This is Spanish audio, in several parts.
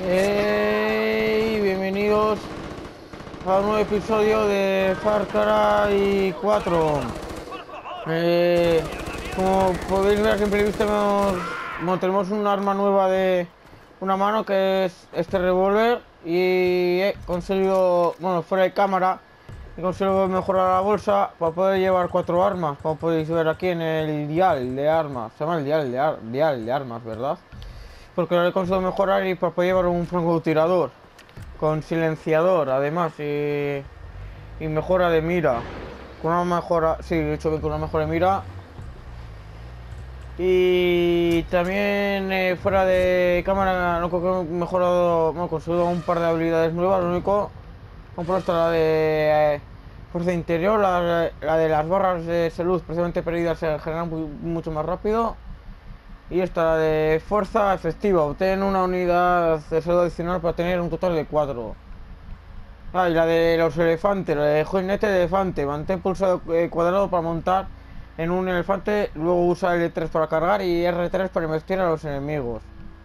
Hey, bienvenidos a un nuevo episodio de Far Cry 4. Como podéis ver, siempre tenemos un arma nueva de una mano que es este revólver y he conseguido, bueno, fuera de cámara, he conseguido mejorar la bolsa para poder llevar 4 armas, como podéis ver aquí en el dial de armas. Se llama el dial de armas, ¿verdad? Porque lo he conseguido mejorar y para poder llevar un francotirador con silenciador, además, y mejora de mira. Con una mejora, sí, he hecho bien con una mejora de mira. Y también fuera de cámara, no creo que he mejorado, bueno, he conseguido un par de habilidades nuevas. Lo único, compro esta, la de fuerza interior, la de las barras de salud, precisamente perdidas, se generan mucho más rápido. Y esta, la de fuerza efectiva, obtén una unidad de salud adicional para tener un total de 4. Ah, y la de los elefantes, la de jinete de elefante, mantén pulsado cuadrado para montar en un elefante, luego usa L3 para cargar y R3 para investir a los enemigos.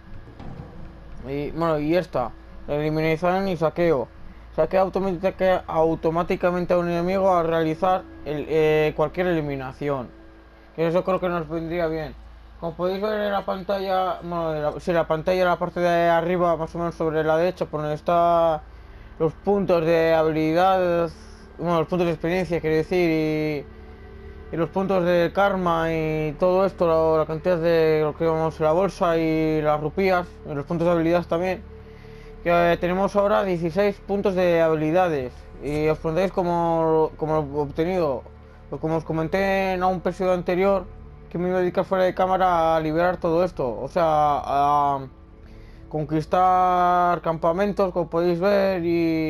Y bueno, y esta, la eliminación y saqueo. Saquea automáticamente a un enemigo al realizar cualquier eliminación. Que eso creo que nos vendría bien. Como podéis ver en la pantalla, bueno, la pantalla en la parte de arriba, más o menos sobre la derecha, por donde está los puntos de habilidad, bueno, los puntos de experiencia, quiero decir, y los puntos de karma y todo esto, la cantidad de lo que vamos en la bolsa y las rupias, y los puntos de habilidad también. Que tenemos ahora 16 puntos de habilidades y os preguntáis cómo lo he obtenido. Pues como os comenté en un episodio anterior, que me iba a dedicar fuera de cámara a liberar todo esto, o sea, a conquistar campamentos, como podéis ver,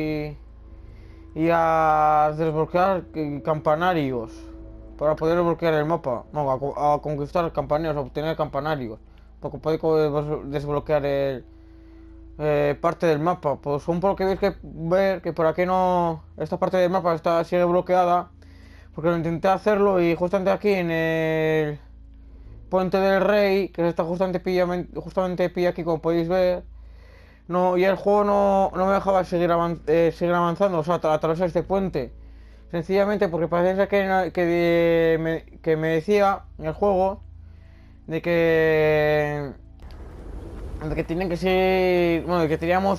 y a desbloquear campanarios para poder desbloquear el mapa. No, a conquistar campanarios, a obtener campanarios, para poder desbloquear parte del mapa. Pues un poco que veis que ver que por aquí no, esta parte del mapa sigue bloqueada, porque lo intenté hacerlo y justamente aquí en el Puente del Rey, que está justamente pilla aquí, como podéis ver, no, y el juego no me dejaba seguir avanzando, o sea, atravesar este puente. Sencillamente porque parece que me decía en el juego de que tienen que seguir, bueno, de que teníamos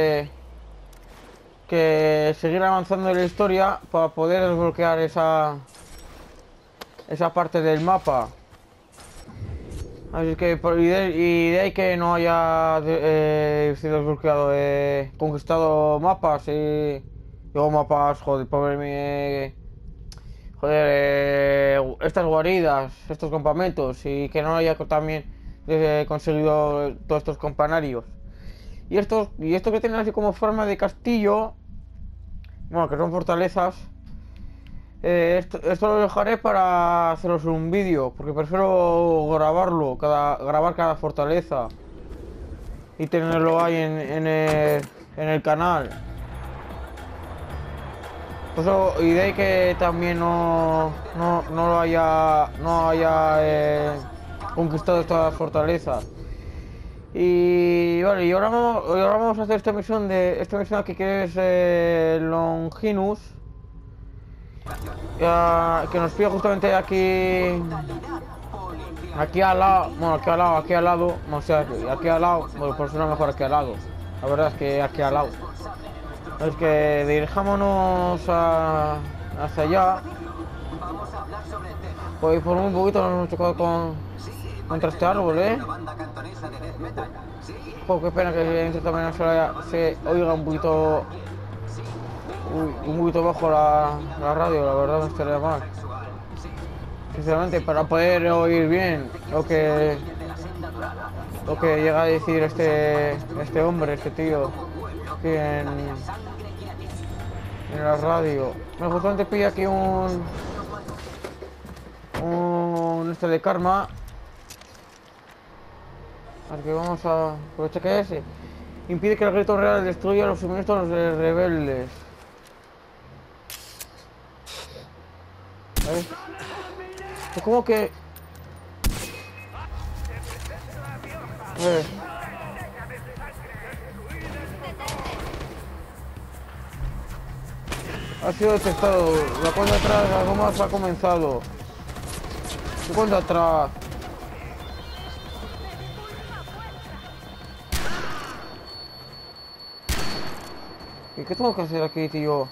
que seguir avanzando en la historia para poder desbloquear esa parte del mapa. Así que de ahí que no haya sido desbloqueado, conquistado mapas y luego mapas, joder, pobre joder, estas guaridas, estos campamentos, y que no haya también conseguido todos estos campanarios. Y estos que tienen así como forma de castillo, bueno, que son fortalezas. Esto lo dejaré para haceros un vídeo, porque prefiero grabar cada fortaleza y tenerlo ahí en el canal. Pues y de ahí que también no haya conquistado estas fortalezas. Y vale, y ahora vamos a hacer esta misión aquí, que es Longinus. Que nos pilla justamente aquí al lado, bueno, aquí al lado, o sea, aquí al lado, bueno, por suena mejor aquí al lado. La verdad es que aquí al lado. Es que dirijámonos hacia allá. Pues por un poquito nos hemos chocado contra este árbol, Joder, qué pena que en cierta manera se oiga un poquito. Un poquito bajo la radio, la verdad me estaría mal. Sinceramente, para poder oír bien lo que llega a decir este hombre, este tío, aquí en la radio. Me justamente pilla aquí un de karma. Así que vamos a aprovechar que ese impide que el grito real destruya los suministros de rebeldes. ¿Vale? Es como que... Ha sido detectado. La cuenta atrás, algo más ha comenzado. ¿Qué cuenta atrás? ¿Y qué tengo que hacer aquí, tío?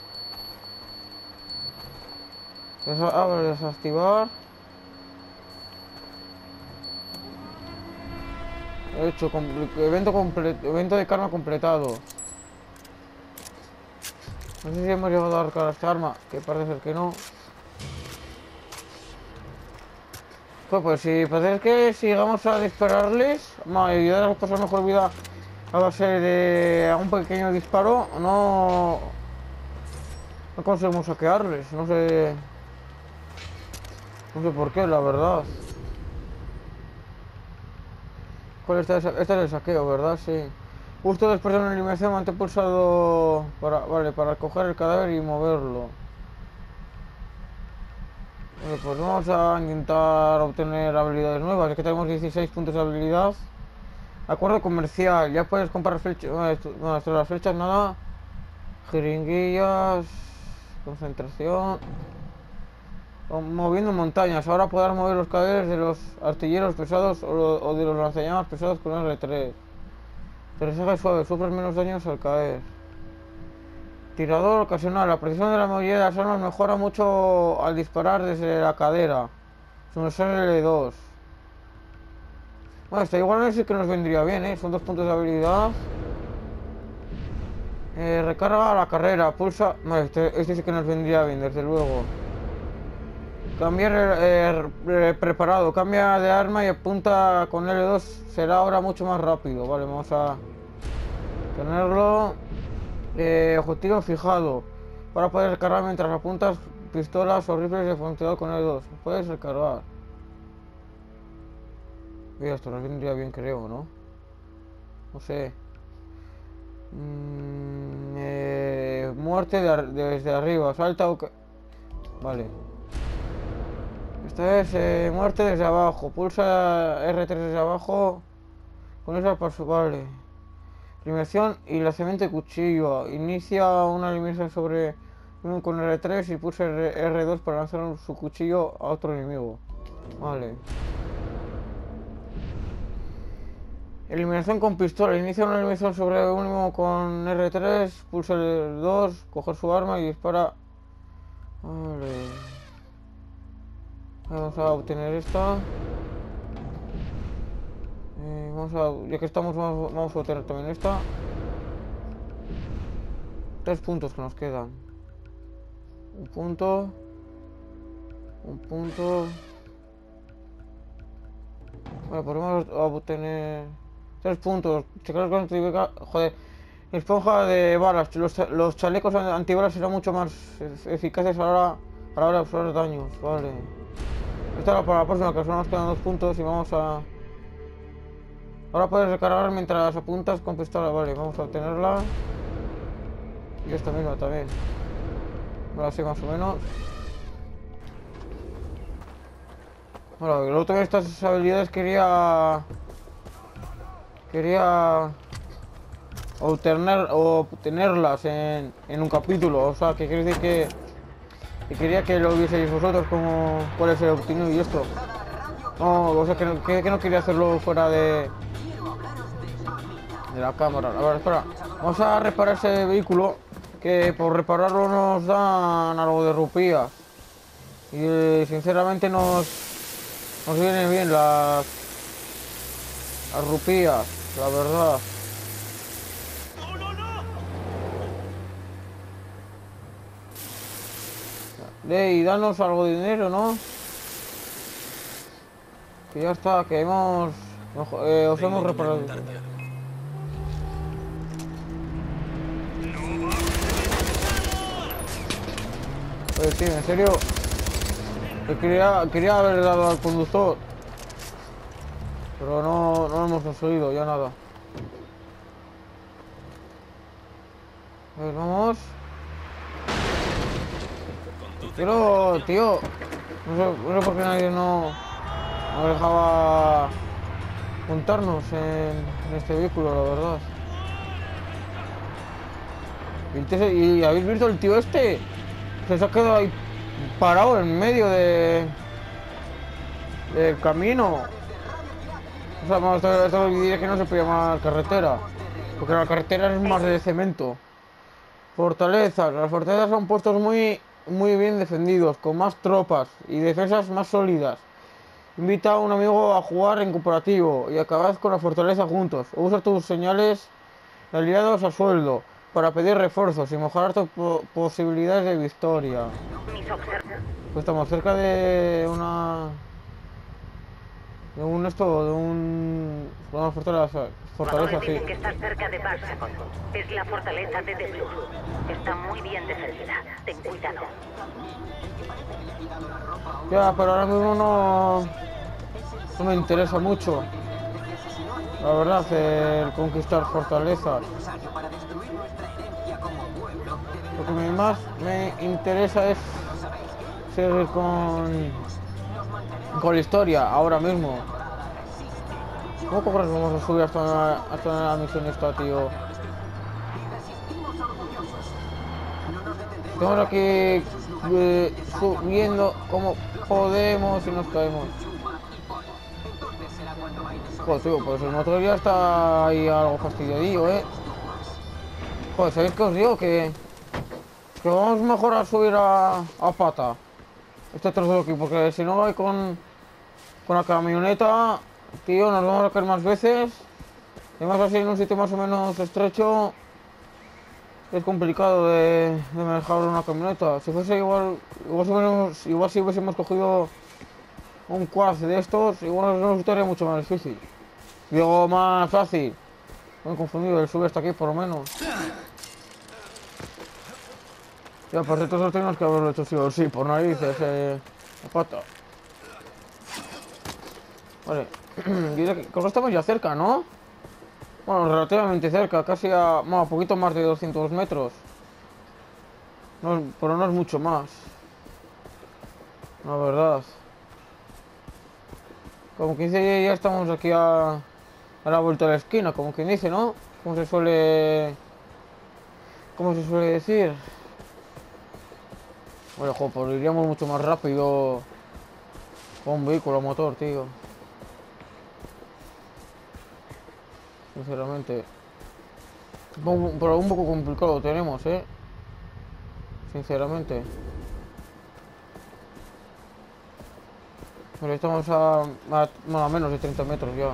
Desactivar. He hecho evento de karma completado. No sé si hemos llegado a arcar esta arma, que parece ser que no. Pues si parece que sigamos a dispararles, ayudar a pasar mejor vida a base de un pequeño disparo, no conseguimos saquearles, no sé por qué, la verdad. ¿Cuál este es el saqueo, verdad? Sí. Justo después de una eliminación mantén pulsado para coger el cadáver y moverlo. Vale, pues vamos a intentar obtener habilidades nuevas, ya que tenemos 16 puntos de habilidad. Acuerdo comercial, ya puedes comprar flechas. No, esto de las flechas nada. Jeringuillas. Concentración. Moviendo montañas. Ahora podrás mover los cadáveres de los artilleros pesados o de los lanzallamas pesados con R3. Aterrizaje suave, sufres menos daños al caer. Tirador ocasional. La precisión de la mayoría de las armas mejora mucho al disparar desde la cadera. Suministrar L2. Bueno, esta igual no sé que nos vendría bien, ¿eh? Son 2 puntos de habilidad. Recarga a la carrera, pulsa. Vale, este sí que nos vendría bien, desde luego. Cambiar preparado, cambia de arma y apunta con L2. Será ahora mucho más rápido. Vale, vamos a tenerlo. Objetivo fijado. Para poder recargar mientras apuntas pistolas o rifles de francotirador con L2. Puedes recargar. Mira, esto nos vendría bien, creo, ¿no? No sé. Muerte desde arriba. Salta o... Vale. Esta es muerte desde abajo. Pulsa R3 desde abajo. Con eso para su... Vale. Eliminación y lanzamiento de cuchillo. Inicia una eliminación sobre uno con R3 y pulsa R2 para lanzar su cuchillo a otro enemigo. Vale. Eliminación con pistola. Inicia una eliminación sobre uno con R3. Pulsa el 2, coger su arma y dispara. Vale. Vamos a obtener esta. Ya que estamos, vamos a obtener también esta. 3 puntos que nos quedan. Un punto. Un punto. Vale, podemos obtener 3 puntos. Checar con joder. Esponja de balas. Los chalecos antibalas serán mucho más eficaces a la hora de absorber daños. Vale. Esta era para la próxima, que solo nos quedan 2 puntos y vamos a... Ahora puedes recargar mientras apuntas con pistola. Vale, vamos a obtenerla. Y esta misma también. Ahora sí, más o menos. Bueno, luego también estas habilidades quería obtenerlas en un capítulo. O sea, que quiere decir que quería que lo vieseis vosotros como cuál es el obtenido y esto. No, o sea, que no quería hacerlo fuera de la cámara. A ver, espera. Vamos a reparar ese vehículo, que por repararlo nos dan algo de rupias. Y sinceramente nos vienen bien las rupias, la verdad. Y danos algo de dinero, ¿no? Que ya está, que os hemos reparado. Pues sí, en serio. Quería haber dado al conductor. Pero no lo hemos conseguido, ya nada. A ver, vamos. Pero, tío, no sé por qué nadie no dejaba juntarnos en este vehículo, la verdad. ¿Y habéis visto el tío este? Se ha quedado ahí parado en medio del camino. O sea, vamos, esto diría que no se puede llamar carretera, porque la carretera es más de cemento. Fortalezas. Las fortalezas son puestos muy bien defendidos, con más tropas y defensas más sólidas. Invita a un amigo a jugar en cooperativo y acabad con la fortaleza juntos. Usa tus señales de aliados a sueldo para pedir refuerzos y mejorar tus posibilidades de victoria. Pues estamos cerca de una... de una fortaleza, sí. Dicen que estás cerca de Baxacon. Es la fortaleza de The Blue. Está muy bien defendida. Ten cuidado. Ya, pero ahora mismo no me interesa mucho. La verdad, el conquistar fortalezas. Lo que más me interesa es seguir con la historia ahora mismo. ¿Cómo cojones vamos a subir hasta la misión esta, tío? Estamos aquí subiendo como podemos y nos caemos. Joder, tío, pues el motor ya está ahí algo fastidiadillo, ¿eh? Joder, ¿sabéis qué os digo? Que vamos mejor a subir a pata este trozo de aquí, porque si no hay con la camioneta, tío, nos vamos a caer más veces. Y más así en un sitio más o menos estrecho. Es complicado de manejar una camioneta. Si fuese igual si hubiésemos cogido un quad de estos, igual nos resultaría mucho más difícil. Digo, más fácil. Me he confundido, el sube hasta aquí por lo menos. Ya, por cierto, eso tenemos que haberlo hecho sí o sí, por narices, la pata. Vale, dice que creo que estamos ya cerca, ¿no? Bueno, relativamente cerca, casi a poquito más de 200 metros. No, pero no es mucho más. La verdad. Como que dice, ya estamos aquí a la vuelta de la esquina, como quien dice, ¿no? Como se suele decir. Bueno, joder, pues iríamos mucho más rápido con un vehículo a motor, tío. Sinceramente. Pero un poco complicado lo tenemos, ¿eh? Sinceramente. Pero estamos a menos de 30 metros ya.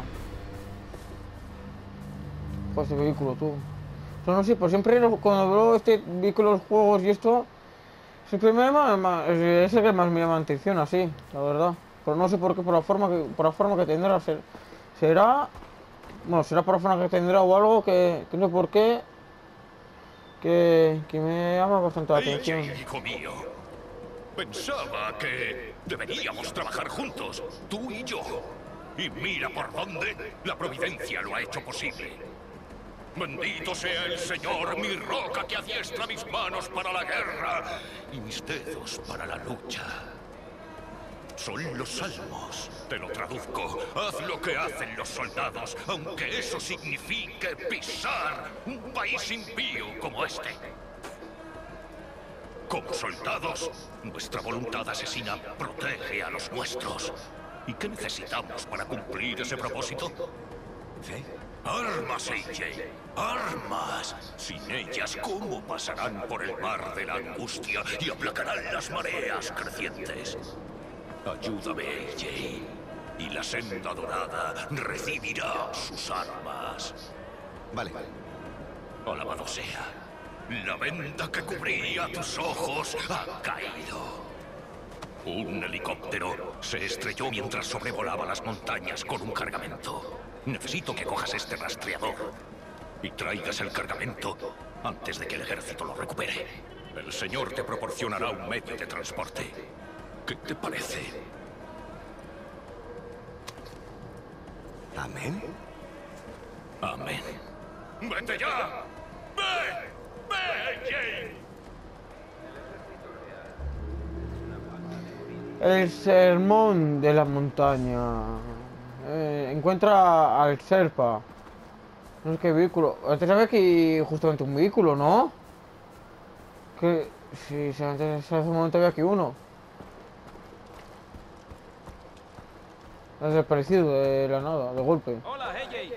Joder, este vehículo, tú. No sé, pues siempre cuando veo este vehículo, los juegos y esto, siempre es el que más me llama la atención, así, la verdad. Pero no sé por qué, por la forma que tendrá. Será por la forma que tendrá o algo que no sé por qué, que me llama bastante la atención. Hijo mío, pensaba que deberíamos trabajar juntos, tú y yo. Y mira por dónde la providencia lo ha hecho posible. Bendito sea el Señor, mi roca que adiestra mis manos para la guerra y mis dedos para la lucha. Son los salmos. Te lo traduzco. Haz lo que hacen los soldados, aunque eso signifique pisar un país impío como este. Como soldados, nuestra voluntad asesina protege a los nuestros. ¿Y qué necesitamos para cumplir ese propósito? ¿Sí? Armas, AJ. Armas. Sin ellas, ¿cómo pasarán por el mar de la angustia y aplacarán las mareas crecientes? Ayúdame, AJ. Y la senda dorada recibirá sus armas. Vale. Alabado sea. La venda que cubría tus ojos ha caído. Un helicóptero se estrelló mientras sobrevolaba las montañas con un cargamento. Necesito que cojas este rastreador y traigas el cargamento antes de que el ejército lo recupere. El Señor te proporcionará un medio de transporte. ¿Qué te parece? ¿Amén? Amén. ¡Vete ya! ¡Ve! ¡Ve, Jane! El sermón de la montaña. Encuentra al Sherpa. No sé qué vehículo. Antes había aquí justamente un vehículo, ¿no? Que Sí, antes hace un momento había aquí uno. Ha desaparecido de la nada, de golpe. Hola, AJ.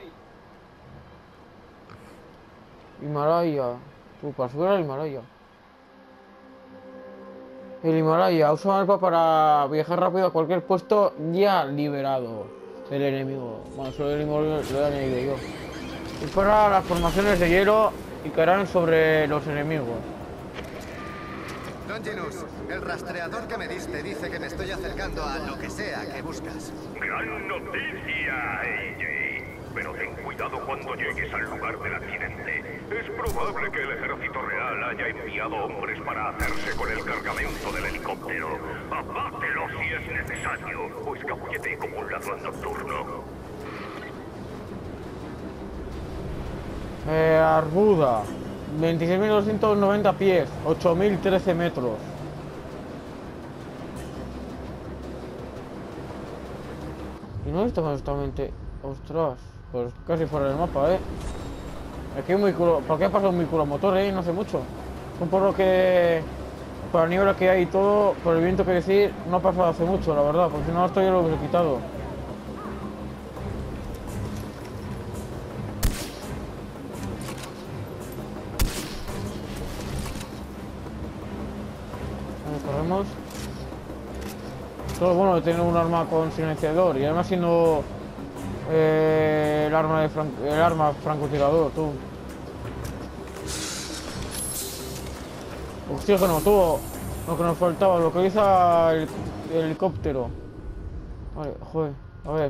Himalaya. Tú, para subir al Himalaya. El Himalaya usa un mapa para viajar rápido a cualquier puesto ya liberado del enemigo. Bueno, solo el Himalaya lo he añadido yo. Dispara las formaciones de hielo y caerán sobre los enemigos. Longinus, el rastreador que me diste dice que me estoy acercando a lo que sea que buscas. Gran noticia, AJ. Pero ten cuidado cuando llegues al lugar del accidente. Es probable que el ejército real haya enviado hombres para hacerse con el cargamento del helicóptero. Abátelo si es necesario, o escabúllete como un ladrón nocturno. Arbuda. 26.290 pies. 8.013 metros. Y no estamos exactamente... Ostras. Pues casi fuera del mapa, Aquí hay un vehículo... ¿Por qué ha pasado un vehículo motor, No hace mucho. Por lo que... Por la niebla que hay y todo, por el viento que decir, no ha pasado hace mucho, la verdad. Porque si no, esto ya lo hubiese quitado. Corremos. Todo bueno de tener un arma con silenciador y además siendo el arma francotirador, tú. Oxígeno, todo lo que nos faltaba, lo que hizo el helicóptero. Vale, joder, a ver.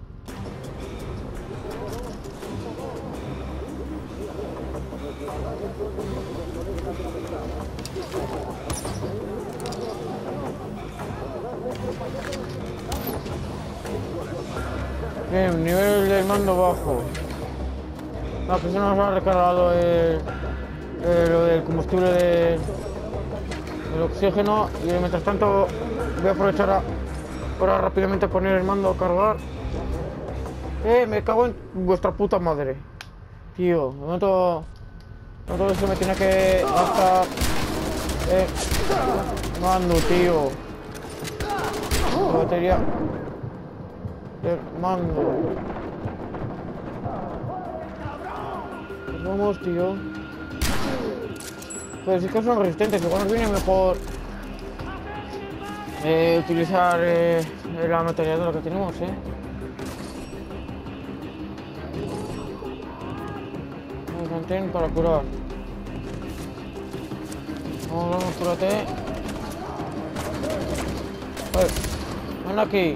Bien, nivel del mando bajo. No, que se nos ha recargado lo del combustible del oxígeno. Y mientras tanto voy a aprovechar para rápidamente poner el mando a cargar. Me cago en vuestra puta madre. Tío, de momento todo eso me tiene que gastar mando, tío. La batería del mando. Pues vamos, tío. Pues sí que son resistentes, igual nos viene mejor utilizar la ametralladora que tenemos, Vamos, mantén para curar. Vamos, cúrate. Ven aquí.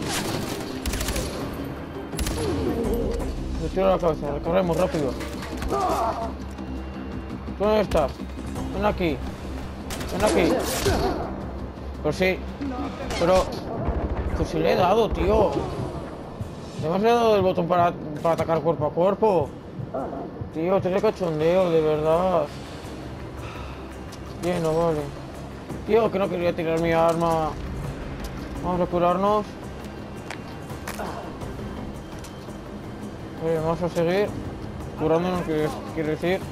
Le tiro la cabeza, recorremos rápido. ¿Tú dónde estás? Ven aquí. Ven aquí. Pero sí. Pero... Pues si le he dado, tío. Además le he dado el botón para atacar cuerpo a cuerpo. Tío, te cachondeo, de verdad. Bien, no vale. Tío, que no quería tirar mi arma. Vamos a curarnos. Vamos a seguir curándonos, quiero decir.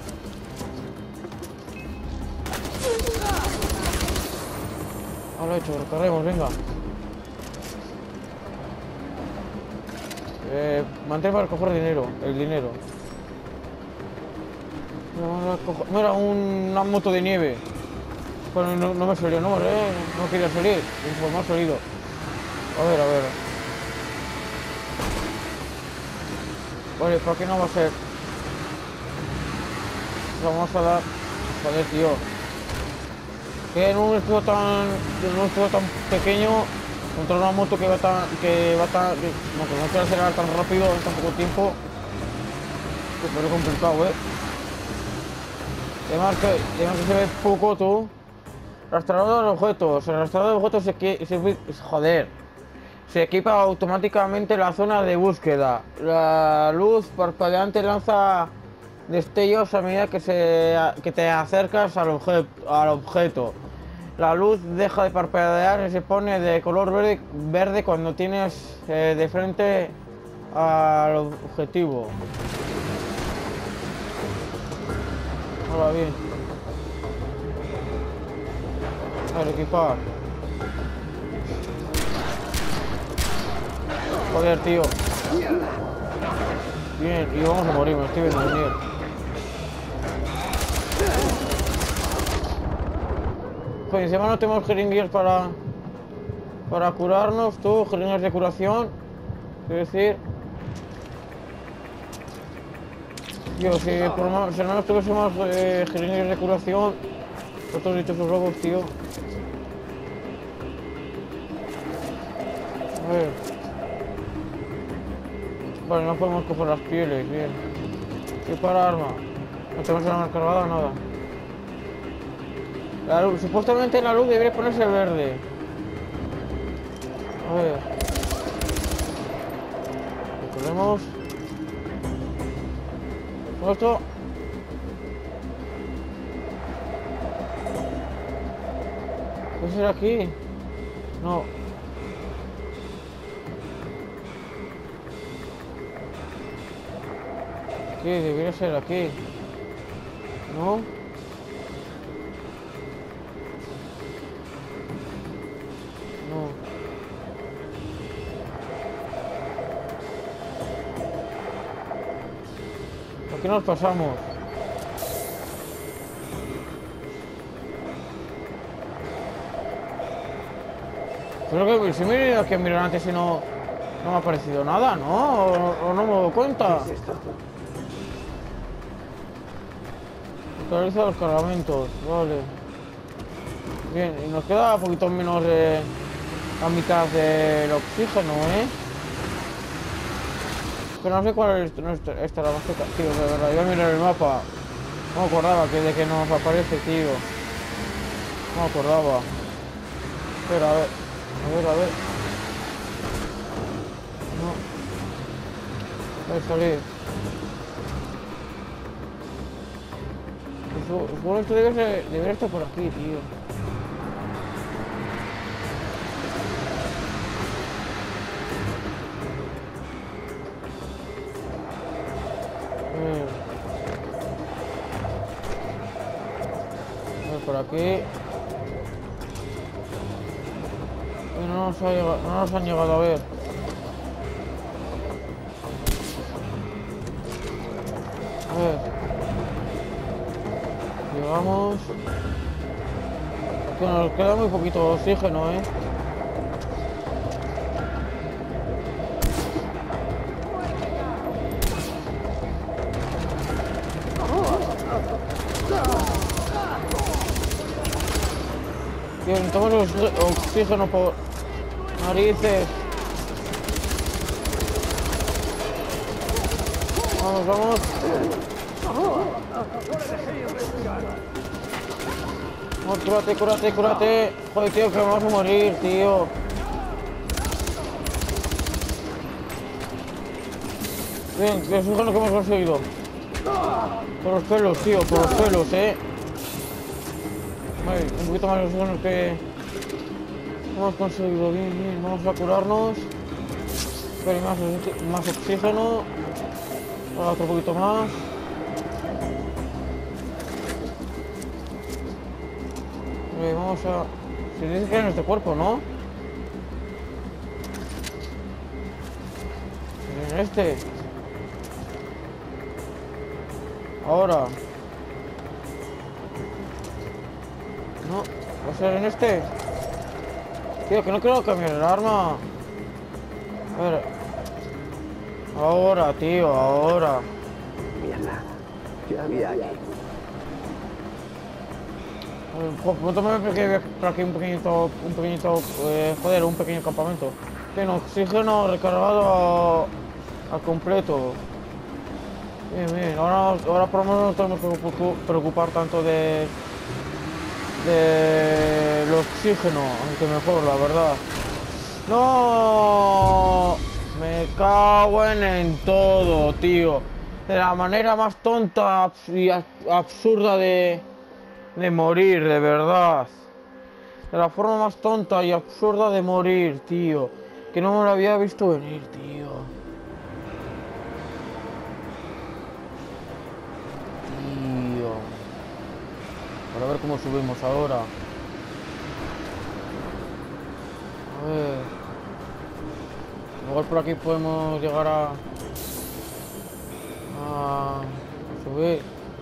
Ahora hecho, recarguemos, venga. Mantén para coger dinero, el dinero. Mira, una moto de nieve. Bueno, no me salió, no quería salir. Pues me ha salido. A ver. Vale, ¿para qué no va a ser? Vamos a dar... Joder, tío. Que en un escudo tan pequeño, contra una moto que no quiere acelerar tan rápido en tan poco tiempo, pues es complicado, Además que se ve poco, tú. Rastreador de objetos. El rastreador de objetos se equipa automáticamente la zona de búsqueda. La luz parpadeante lanza destellos a medida que te acercas al objeto. La luz deja de parpadear y se pone de color verde cuando tienes de frente al objetivo. Ahora bien. Vale, equipar. Joder, tío. Bien, y vamos a morir, me estoy viendo venir. Joder, encima no tenemos jeringuillas para curarnos, tú, jeringas de curación. Quiero decir... Tío, si no nos tuviésemos jeringas de curación, otros dichosos lobos, tío. A ver. Vale, no podemos coger las pieles, bien. ¿Qué para arma? No tenemos arma cargada, nada. La luz, supuestamente la luz debería ponerse verde. A ver. Recordemos. Esto. ¿Puede ser aquí? No. Aquí, debería ser aquí. ¿No? No. Aquí nos pasamos. Creo que si me he ido aquí a mirar antes y no me ha aparecido nada, ¿no? O no me doy cuenta. ¿Qué es esto? Actualiza los cargamentos, vale. Bien, y nos queda un poquito menos de la mitad del oxígeno, ¿eh? Pero no sé cuál es esta la más cerca, tío, de verdad. Yo a mirar el mapa. No me acordaba de que nos aparece, tío. No me acordaba. Espera, a ver. A ver. No. Voy a salir. Supongo que esto debería estar por aquí, tío. A ver, por aquí. No nos han llegado a ver. A ver. Llegamos. Que nos queda muy poquito oxígeno, ¿eh? Tío, necesitamos oxígeno por narices. Vamos. Cúrate. Joder, tío, que vamos a morir, tío. Bien, que es lo que hemos conseguido. Por los pelos, tío, por los pelos, Vale, un poquito más de oxígeno que hemos conseguido. Bien, vamos a curarnos. Pero más oxígeno. Ahora otro poquito más. Vamos a... Si dice que en este cuerpo, ¿no? En este. Ahora. No, va a ser en este. Tío, que no quiero cambiar el arma. A ver. Ahora, tío, ahora. Mierda. ¿Qué había aquí? Póntame por aquí un pequeñito, joder, un pequeño campamento. Tiene oxígeno recargado al completo. Bien, ahora por lo menos no tenemos que preocupar tanto del oxígeno, aunque mejor, la verdad. ¡No! Me cago en todo, tío. De la manera más tonta y absurda de morir, de verdad. De la forma más tonta y absurda de morir, tío. Que no me lo había visto venir, tío. Tío. A ver cómo subimos ahora. Igual por aquí podemos llegar a subir.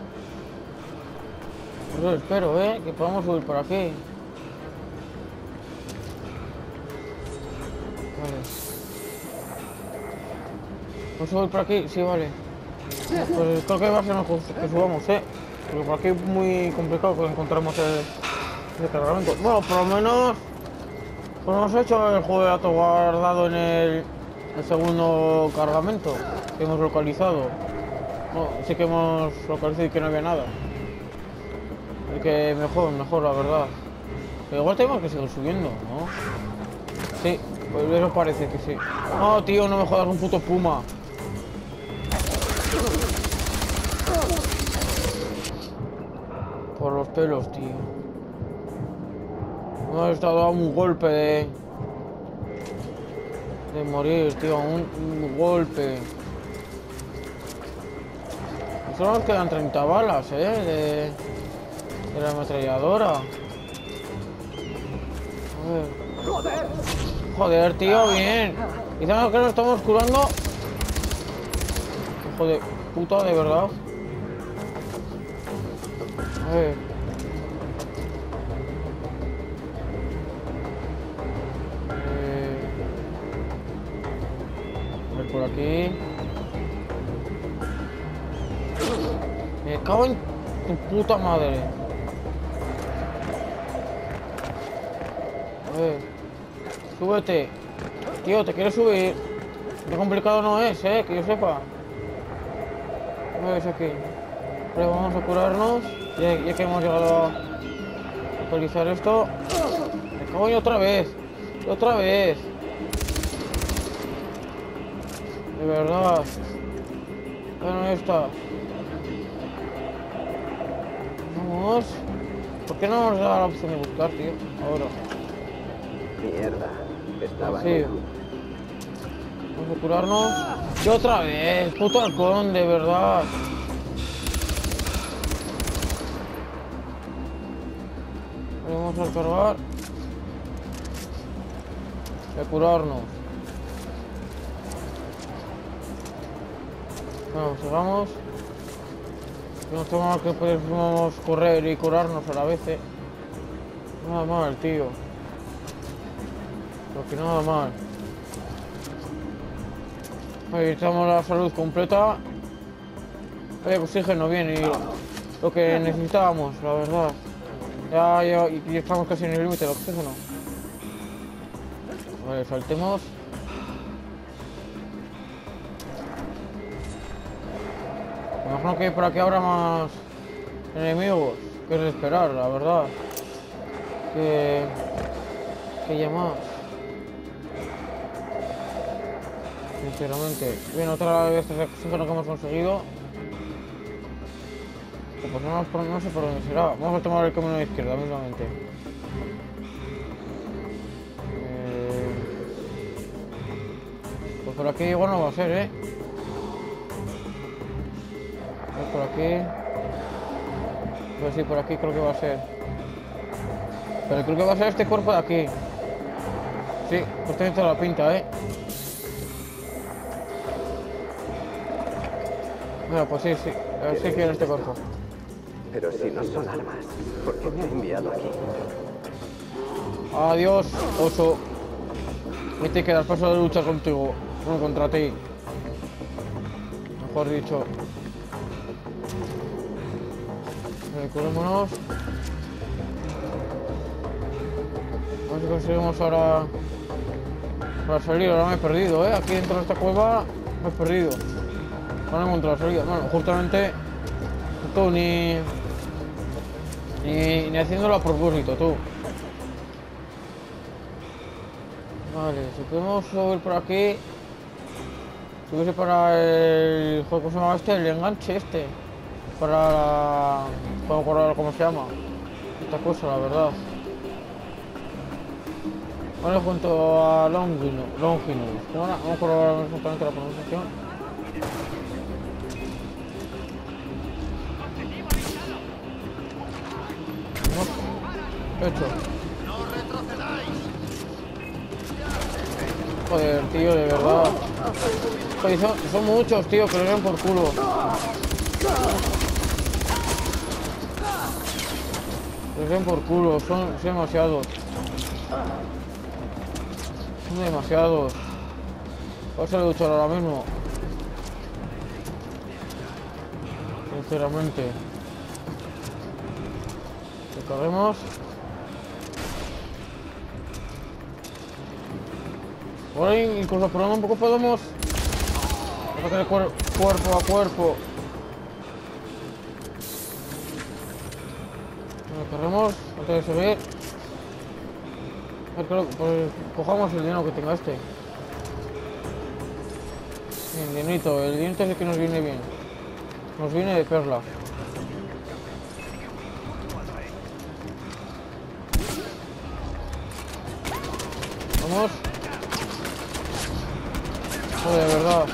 Pues espero, que podamos subir por aquí. Vale. ¿Puedo subir por aquí? Sí, vale. Pues creo que va a ser mejor que subamos, porque por aquí es muy complicado que encontremos el cargamento. Bueno, por lo menos pues hemos hecho el juego de datos guardado en el segundo cargamento que hemos localizado. No, sí que hemos localizado y que no había nada. Y que mejor la verdad. Pero igual tenemos que seguir subiendo, ¿no? Sí, pues eso parece que sí. No, tío, no me jodas, un puto puma. Por los pelos, tío. No he estado a un golpe de morir, tío, un golpe. Solo nos quedan 30 balas, de la ametralladora. A ver. Joder, tío, bien. Y sabemos que nos estamos curando. Hijo de puta, de verdad. A ver. A ver por aquí. Me cago en tu puta madre. A ver. Súbete. Tío, te quieres subir. Qué complicado no es, que yo sepa. A ver, es aquí. Vale, vamos a curarnos. Ya que hemos llegado a actualizar esto. Me cago en otra vez. Otra vez. De verdad. Bueno, ya está. Vamos. ¿Por qué no nos da la opción de buscar, tío? Ahora. Mierda. Estaba Sí. ahí. Vamos a curarnos. Y otra vez. Puto halcón, de verdad. Vamos a cargar. Y a curarnos. Bueno, sigamos. No tenemos que podemos correr y curarnos a la vez, Nada mal, tío. Porque nada mal. Ahí estamos la salud completa. Oxígeno bien y lo que necesitábamos, la verdad. Ya estamos casi en el límite del oxígeno. Vale, saltemos. Me imagino que por aquí habrá más enemigos, que es de esperar, la verdad. Que ya más. Sinceramente. Bien, otra de estas oxígeno que hemos conseguido. Pues no sé por dónde será. Vamos a tomar el camino de izquierda mismamente. Pues por aquí igual no va a ser, por aquí. Pues sí, por aquí creo que va a ser. Pero creo que va a ser este cuerpo de aquí. Sí, pues tiene toda la pinta, Bueno, pues sí, sí que en este cuerpo. Pero si no son armas, ¿por qué me ha enviado aquí? Adiós, oso. Me te quedas paso de lucha contigo. Bueno, contra ti. Mejor dicho. Curémonos. A ver si conseguimos ahora para salir. Ahora me he perdido, Aquí dentro de esta cueva me he perdido. No he encontrado la salida. Bueno, justamente tú ni haciéndolo a propósito, tú. Vale, si podemos subir por aquí. Subirse para el juego, ¿cómo se llama este? El enganche este. Para la... no me acuerdo cómo se llama esta cosa, la verdad. Vale, junto a Longinus. No me acuerdo exactamente la pronunciación. No. Hecho. ¡No retrocedáis! Joder, tío, de verdad. Joder, son muchos, tío, que les den por culo. Les den por culo, son demasiados. Son demasiados. Voy a salir a luchar ahora mismo. Sinceramente. Recarguemos. Ahora incluso por un poco podemos atacar cuerpo a cuerpo. Recarguemos antes de subir. Pues cojamos el dinero que tenga este. Bien, dinerito. El dinero es el que nos viene bien. Nos viene de perla. Vamos. Joder, de verdad.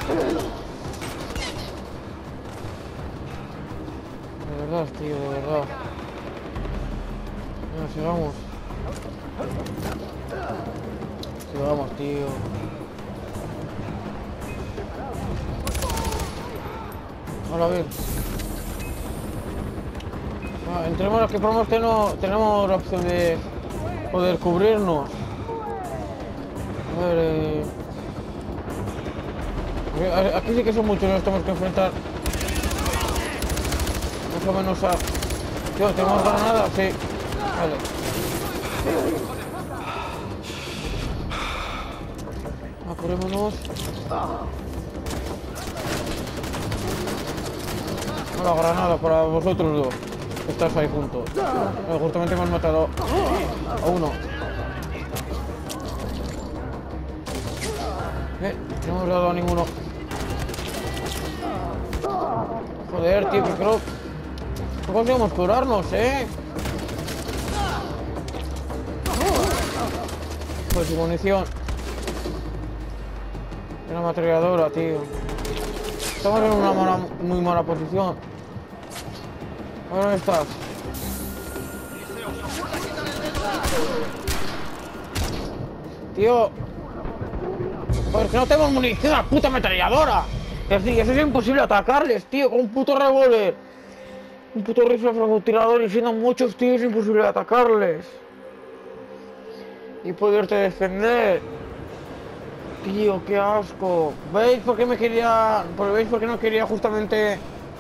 De verdad, tío, de verdad. Venga, sigamos. Sigamos, tío. Ahora a ver. Entremos aquí por más que no tenemos la opción de poder cubrirnos. A ver, aquí sí que son muchos, nos tenemos que enfrentar. Más o menos a... Tío, ¿tenemos granadas? Sí. Vale. Apurémonos. La granada para vosotros dos. Estás ahí juntos. Justamente me han matado a uno. No hemos dado a ninguno. Joder, tío, que creo... No conseguimos curarnos, Pues sin munición. Una ametralladora, tío. Estamos en una muy mala posición. ¿Dónde estás? Tío. Pues que no tenemos munición a la puta ametralladora. Que sí, eso es imposible atacarles, tío, con un puto revólver. Un puto rifle francotirador y siendo muchos, tío, es imposible atacarles. Y poderte defender. Tío, qué asco. ¿Veis por qué me quería... ¿Veis por qué no quería justamente...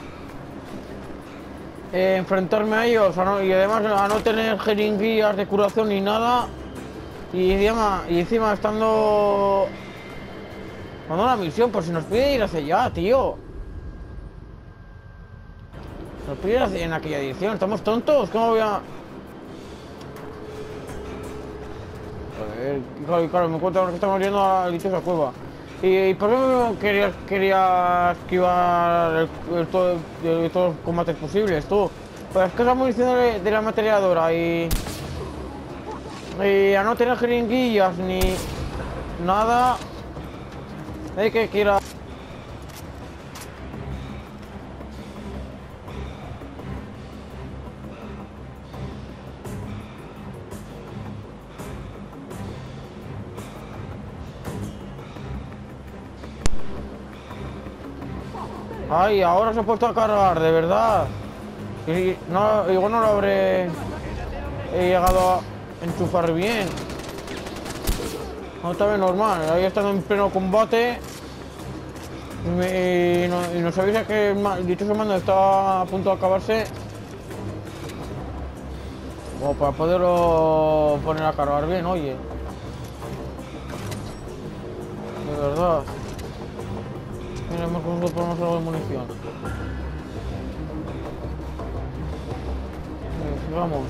enfrentarme a ellos? Y además a no tener jeringuillas de curación ni nada. Y encima estando... Dando la misión, por si nos pide ir hacia allá, tío. Nos pide ir en aquella dirección. ¿Estamos tontos? ¿Cómo voy a...? Claro, me encuentro que estamos yendo a la dichosa cueva. ¿Y por qué no quería esquivar todos los combates posibles, tú? Pues es que esa munición de la ametralladora y a no tener jeringuillas ni nada de que quiera. Ay, ahora se ha puesto a cargar, de verdad. Y no, igual no lo habré llegado a enchufar bien. No, está bien normal, ahí estando en pleno combate. Y nos avisa que el dichoso mando está a punto de acabarse. Como para poderlo poner a cargar bien, oye. De verdad. Miremos cómo ponemos algo de munición. Sigamos.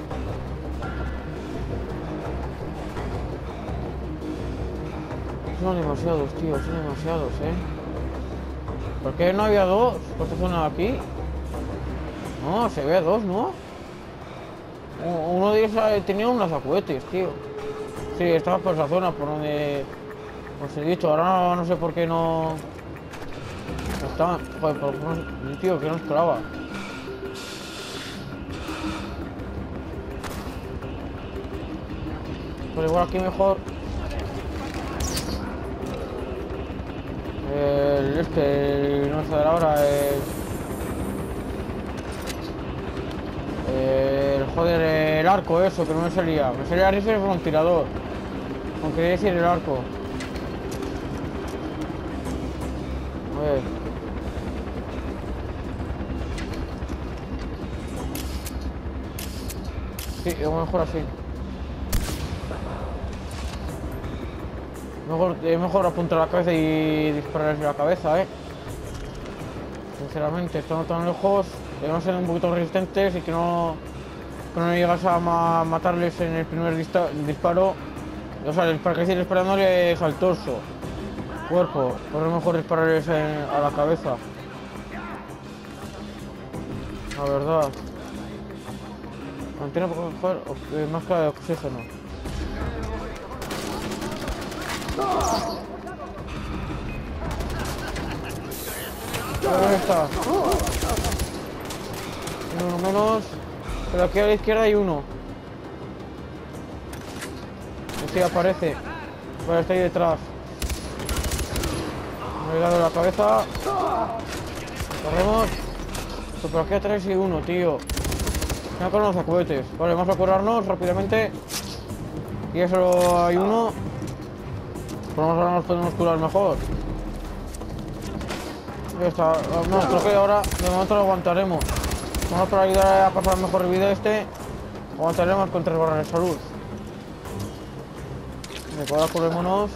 Son demasiados, tío, son demasiados, ¿Por qué no había dos? ¿Por esta zona de aquí? No, se ve dos, ¿no? Uno de ellos tenía unos acuetes, tío. Sí, estaba por esa zona, por donde os he dicho. Ahora no sé por qué no... No estaban. Joder, pero tío, que no esperaba. Pero igual aquí mejor. No sé de la hora, joder, el arco, eso, que no me salía. Me salía rifle con un tirador. No quería decir el arco. A ver. Sí, es mejor así. Mejor apuntar la cabeza y dispararles la cabeza, Sinceramente, estando tan lejos, debemos ser un poquito resistentes y que no llegas a matarles en el primer disparo. O sea, para que sigas disparándoles al torso, cuerpo, pues es mejor dispararles a la cabeza. La verdad. Mantiene máscara de oxígeno. ¿Dónde está? Uno menos. Pero aquí a la izquierda hay uno. Sí, aparece. Vale, está ahí detrás. Me he dado la cabeza. Corremos. Pero aquí atrás hay uno, tío. Me con los cohetes. Vale, vamos a curarnos rápidamente. Y ya solo hay uno. Pues ahora nos podemos curar mejor. Ya está. No, creo que ahora de momento lo aguantaremos. Vamos para ayudar a pasar mejor vida aguantaremos con 3 barras de salud. Ahora curémonos.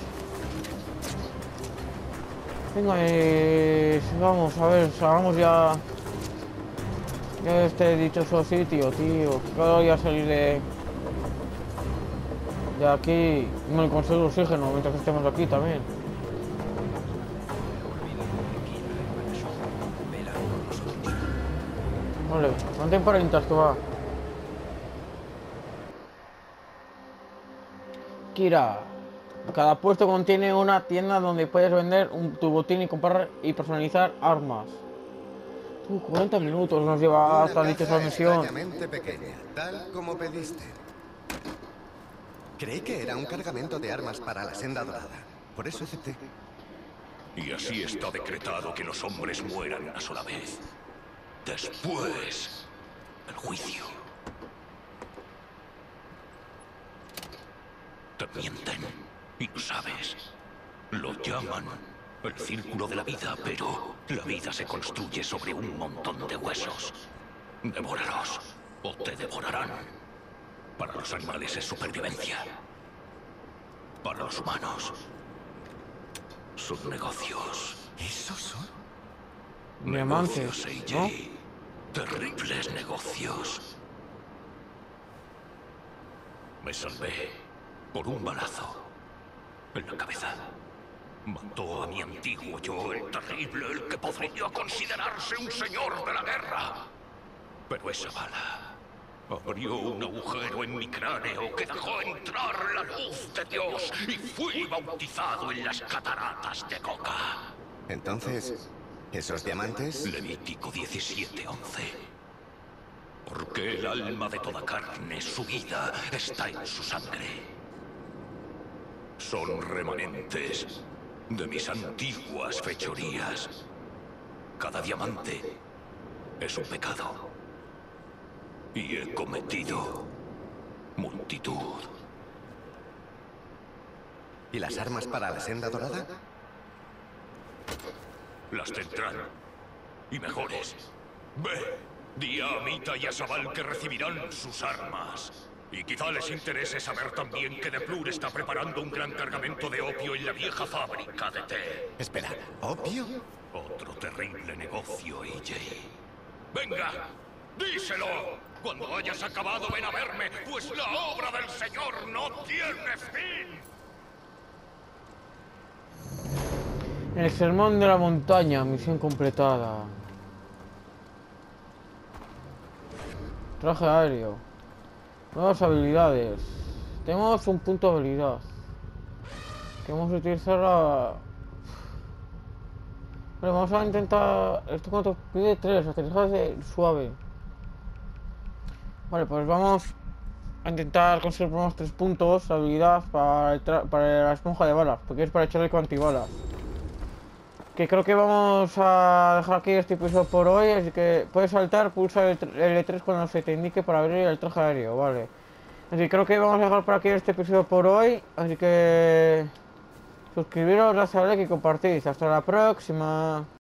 Venga, vamos a ver, salgamos ya de este dichoso sitio, tío. Claro, voy a salir de aquí. No consigo oxígeno mientras estemos aquí también. Vale, mantén para intas que va. Kira. Cada puesto contiene una tienda donde puedes vender tu botín y comprar y personalizar armas. 40 minutos nos lleva hasta dicha misión. Extrañamente pequeña, tal como pediste. Creí que era un cargamento de armas para la Senda Dorada. Por eso acepté. Y así está decretado que los hombres mueran una sola vez. Después, el juicio. Te mienten y lo sabes. Lo llaman el círculo de la vida, pero la vida se construye sobre un montón de huesos. Devóralos o te devorarán. Para los animales es supervivencia. Para los humanos son negocios. ¿Esos son? Diamantes, Negocios, ¿no? AJ. Terribles negocios. Me salvé por un balazo en la cabeza. Mató a mi antiguo yo, el terrible, el que podría considerarse un señor de la guerra. Pero esa bala abrió un agujero en mi cráneo que dejó entrar la luz de Dios y fui bautizado en las cataratas de Coca. Entonces, ¿esos diamantes? Levítico 17:11. Porque el alma de toda carne, su vida, está en su sangre. Son remanentes de mis antiguas fechorías. Cada diamante es un pecado. Y he cometido multitud. ¿Y las armas para la Senda Dorada? Las tendrán. Y mejores. Ve, di a Amita y a Sabal que recibirán sus armas. Y quizá les interese saber también que Deplur está preparando un gran cargamento de opio en la vieja fábrica de té. Espera, ¿opio? Otro terrible negocio, AJ. ¡Venga! ¡Díselo! Cuando hayas acabado, ven a verme, pues la obra del Señor no tiene fin. El sermón de la montaña, misión completada. Traje aéreo. Nuevas habilidades. Tenemos un punto de habilidad. Queremos utilizarla. Vale, vamos a intentar. ¿Esto cuánto pide? 3, aterrizaje suave. Vale, pues vamos a intentar conseguir unos 3 puntos de habilidad para la esponja de balas, porque es para echarle con antibalas. que creo que vamos a dejar aquí este episodio por hoy, así que puedes saltar, pulsa el L3 cuando se te indique para abrir el traje aéreo, vale. Así que creo que vamos a dejar por aquí este episodio por hoy, así que suscribiros, darle a like y compartid. Hasta la próxima.